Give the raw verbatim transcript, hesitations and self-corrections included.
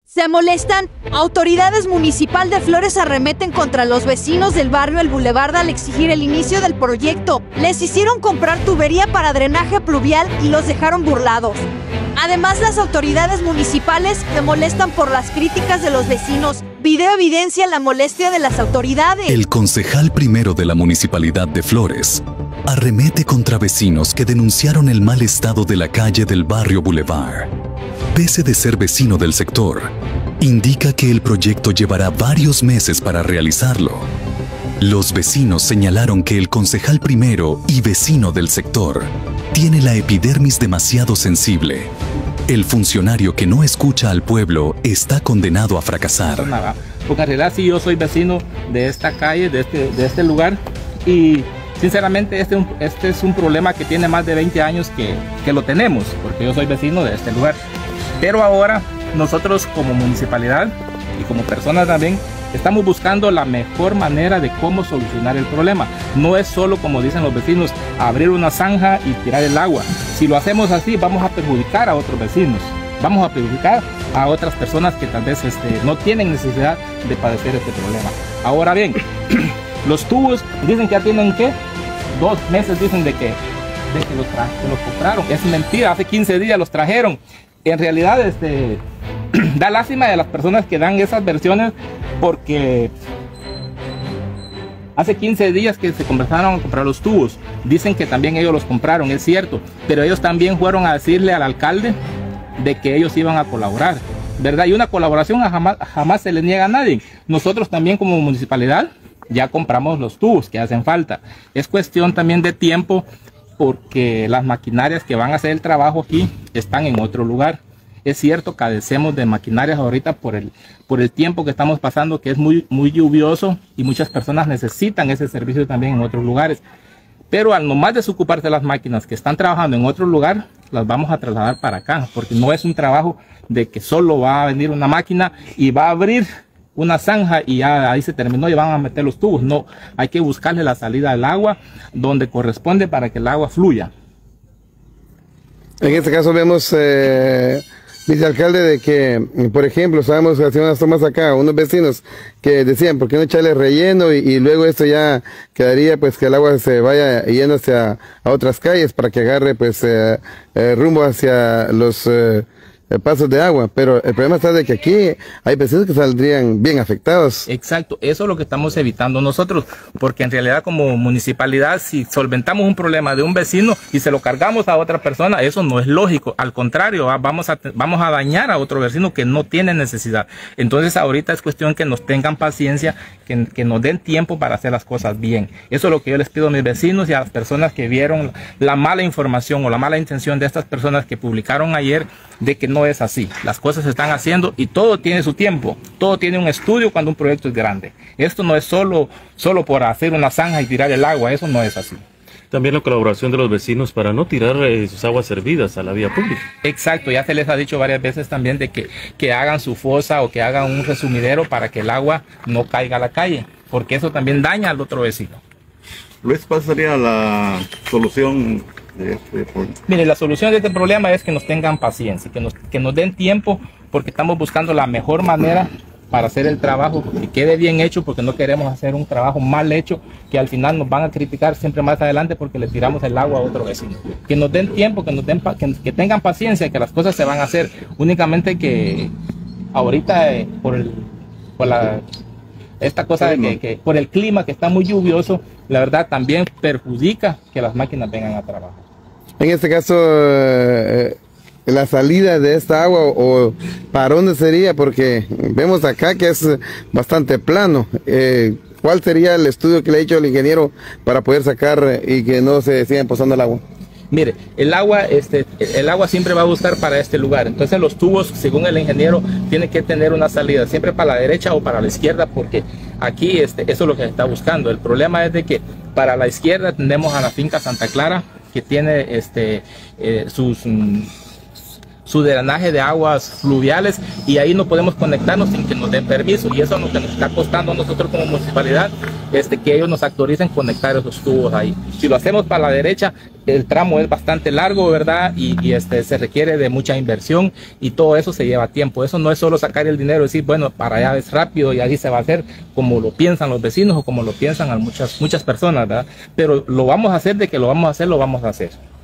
Se molestan. Autoridades municipal de Flores arremeten contra los vecinos del barrio El Boulevard al exigir el inicio del proyecto. Les hicieron comprar tubería para drenaje pluvial y los dejaron burlados. Además, las autoridades municipales se molestan por las críticas de los vecinos. Video evidencia la molestia de las autoridades. El concejal primero de la Municipalidad de Flores arremete contra vecinos que denunciaron el mal estado de la calle del barrio Boulevard. Pese de ser vecino del sector, indica que el proyecto llevará varios meses para realizarlo. Los vecinos señalaron que el concejal primero y vecino del sector tiene la epidermis demasiado sensible. El funcionario que no escucha al pueblo está condenado a fracasar. Porque en realidad sí, yo soy vecino de esta calle, de este, de este lugar, y sinceramente este, este es un problema que tiene más de veinte años que, que lo tenemos, porque yo soy vecino de este lugar. Pero ahora nosotros como municipalidad y como personas también estamos buscando la mejor manera de cómo solucionar el problema. No es solo, como dicen los vecinos, abrir una zanja y tirar el agua. Si lo hacemos así, vamos a perjudicar a otros vecinos. Vamos a perjudicar a otras personas que tal vez este, no tienen necesidad de padecer este problema. Ahora bien, los tubos dicen que ya tienen ¿qué? Dos meses dicen de que, de que los, que los compraron. Es mentira, hace quince días los trajeron. En realidad este, da lástima de las personas que dan esas versiones, porque hace quince días que se comenzaron a comprar los tubos. Dicen que también ellos los compraron, es cierto, pero ellos también fueron a decirle al alcalde de que ellos iban a colaborar, ¿verdad? Y una colaboración jamás, jamás se le niega a nadie. Nosotros también como municipalidad ya compramos los tubos que hacen falta. Es cuestión también de tiempo, porque las maquinarias que van a hacer el trabajo aquí están en otro lugar. Es cierto, carecemos de maquinarias ahorita por el, por el tiempo que estamos pasando, que es muy, muy lluvioso, y muchas personas necesitan ese servicio también en otros lugares. Pero al nomás desocuparse de las máquinas que están trabajando en otro lugar, las vamos a trasladar para acá, porque no es un trabajo de que solo va a venir una máquina y va a abrir una zanja y ya ahí se terminó y van a meter los tubos. No, hay que buscarle la salida al agua donde corresponde para que el agua fluya. En este caso vemos, eh, vicealcalde, de que, por ejemplo, sabemos que hacían unas tomas acá, unos vecinos que decían, ¿por qué no echarle relleno? Y, y luego esto ya quedaría, pues, que el agua se vaya yendo hacia a otras calles para que agarre, pues, eh, eh, rumbo hacia los Eh, pasos de agua, pero el problema está de que aquí hay vecinos que saldrían bien afectados. Exacto, eso es lo que estamos evitando nosotros, porque en realidad como municipalidad, si solventamos un problema de un vecino y se lo cargamos a otra persona, eso no es lógico. Al contrario, vamos a, vamos a dañar a otro vecino que no tiene necesidad. Entonces ahorita es cuestión que nos tengan paciencia, que, que nos den tiempo para hacer las cosas bien. Eso es lo que yo les pido a mis vecinos y a las personas que vieron la mala información o la mala intención de estas personas que publicaron ayer, de que no es así. Las cosas se están haciendo y todo tiene su tiempo, todo tiene un estudio cuando un proyecto es grande. Esto no es solo, solo por hacer una zanja y tirar el agua, eso no es así. También la colaboración de los vecinos para no tirar eh, sus aguas servidas a la vía pública. Exacto, ya se les ha dicho varias veces también de que, que hagan su fosa o que hagan un resumidero para que el agua no caiga a la calle, porque eso también daña al otro vecino. Luis, ¿cuál sería la solución de este problema? Mire, la solución de este problema es que nos tengan paciencia, que nos, que nos den tiempo, porque estamos buscando la mejor manera para hacer el trabajo, que quede bien hecho, porque no queremos hacer un trabajo mal hecho, que al final nos van a criticar siempre más adelante porque le tiramos el agua a otro vecino. Que nos den tiempo, que, nos den, que, que tengan paciencia, que las cosas se van a hacer. Únicamente que ahorita eh, por, el, por la... esta cosa de que, que por el clima que está muy lluvioso, la verdad también perjudica que las máquinas vengan a trabajar. En este caso, eh, la salida de esta agua, o para dónde sería, porque vemos acá que es bastante plano. Eh, ¿Cuál sería el estudio que le ha hecho el ingeniero para poder sacar y que no se siga pasando el agua? Mire, el agua, este, el agua siempre va a buscar para este lugar. Entonces los tubos, según el ingeniero, tienen que tener una salida siempre para la derecha o para la izquierda, porque aquí este, eso es lo que se está buscando. El problema es de que para la izquierda tenemos a la finca Santa Clara, que tiene este, eh, sus, su drenaje de aguas fluviales, y ahí no podemos conectarnos sin que nos den permiso, y eso es lo que nos está costando a nosotros como municipalidad, este, que ellos nos autoricen conectar esos tubos ahí. Si lo hacemos para la derecha, el tramo es bastante largo, ¿verdad? Y, y este, se requiere de mucha inversión y todo eso se lleva tiempo. Eso no es solo sacar el dinero y decir, bueno, para allá es rápido y así se va a hacer como lo piensan los vecinos o como lo piensan a muchas, muchas personas, ¿verdad? Pero lo vamos a hacer, de que lo vamos a hacer, lo vamos a hacer.